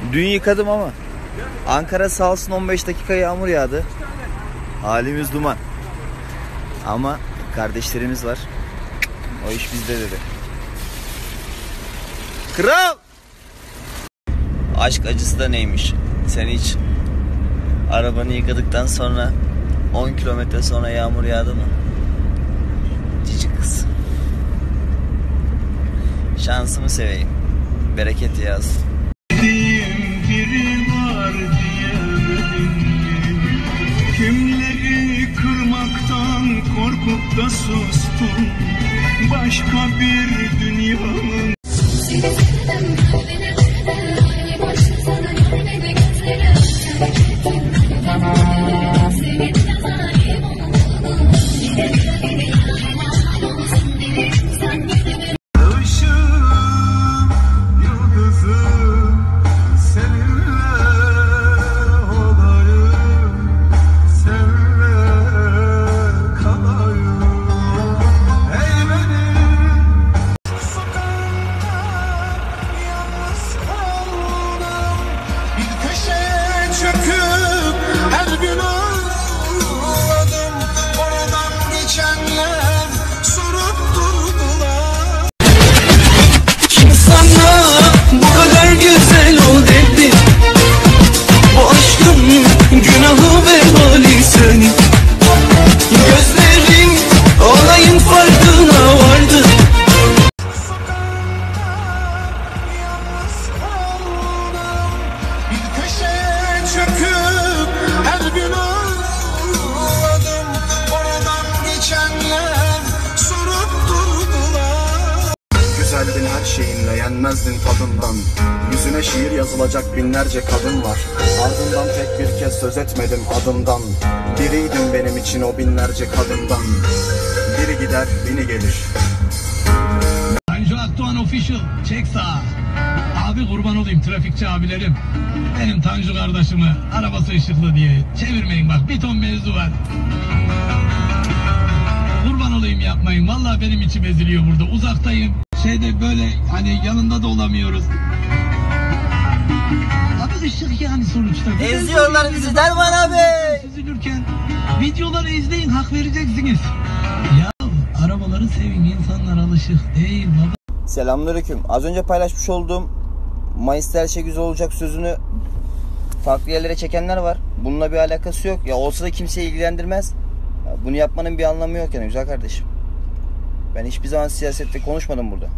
Dün yıkadım ama Ankara sağ olsun 15 dakika yağmur yağdı. Halimiz duman. Ama kardeşlerimiz var. O iş bizde dedi. Kral! Aşk acısı da neymiş? Sen hiç arabanı yıkadıktan sonra 10 kilometre sonra yağmur yağdı mı? Cici kız. Şansımı seveyim. Bereket yaz. Biri var diyemedim. Kimleri kırmaktan korkup da sustum. Başka bir dünyanın. Güzeldin her şeyinle, yenmezdin tadından. Yüzüne şiir yazılacak binlerce kadın var. Ardından tek bir kez söz etmedim adımdan. Biriydin benim için o binlerce kadından. Biri gider, biri gelir. Tanju Akdoğan Official, çek sağa. Abi kurban olayım trafikçi abilerim. Benim Tanju kardeşimi arabası ışıklı diye çevirmeyin, bak bir ton mevzu var. Kurban olayım, yapmayın. Vallahi benim içim eziliyor burada. Uzaktayım. Şeyde böyle hani yanında da olamıyoruz. Abi ışık yani sonuçta. Eziyorlar bizi Derman abi. Süzülürken videoları izleyin, hak vereceksiniz. Ya arabaları sevin, insanlar alışık değil baba. Selamünaleyküm. Az önce paylaşmış olduğum Mayıs'ta her şey güzel olacak sözünü farklı yerlere çekenler var. Bununla bir alakası yok. Ya olsa da kimseyi ilgilendirmez. Bunu yapmanın bir anlamı yok yani güzel kardeşim. Ben hiçbir zaman siyasette konuşmadım burada.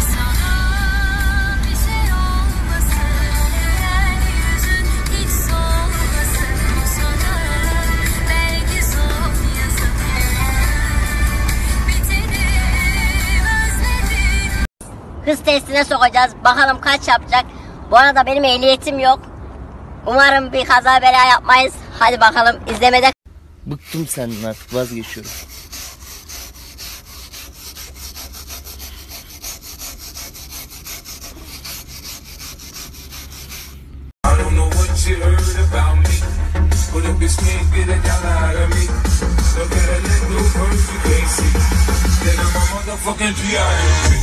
Hız testine sokacağız. Bakalım kaç yapacak. Bu arada benim ehliyetim yok. Umarım bir kaza bela yapmayız. Hadi bakalım izlemede. Bıktım senden artık, vazgeçiyorum. Fucking